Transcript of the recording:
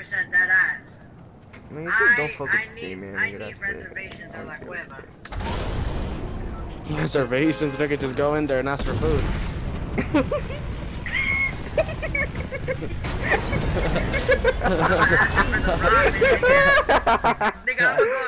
100% that ass. Man, you just don't fuck with the game, man. I need reservations at La Cueva. Reservations, nigga, just go in there and ask for food. Nigga, I'm gonna go